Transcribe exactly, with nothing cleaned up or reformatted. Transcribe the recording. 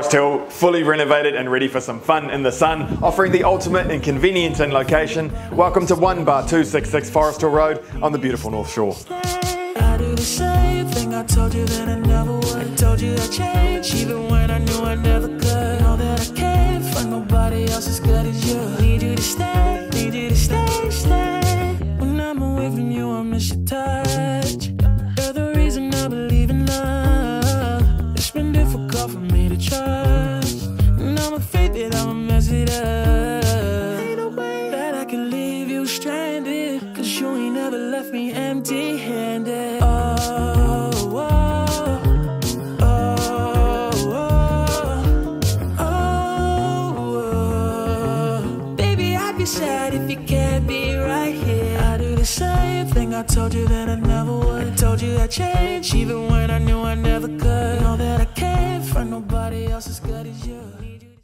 Forrest Hill, fully renovated and ready for some fun in the sun, offering the ultimate in convenience and location. Welcome to one bar two sixty-six Forrest Hill Road on the beautiful North Shore. I do the same thing I told you that I never would. I told you I'd change even when I knew I never could. Know that I can't find nobody else as good as you. Need you to stay, need you to stay, stay. When I'm away from you, I miss your touch. You're the reason I believe in love. It's been difficult for me to trust, and I'm afraid that I'ma mess it up. Ain't no way that I can leave you stranded, cause you ain't never left me empty-handed. Oh, oh, oh, oh, oh, oh. Baby, I'd be sad if you can't be right here. I do the same thing I told you that I never would. I told you I'd change even when I knew I never could.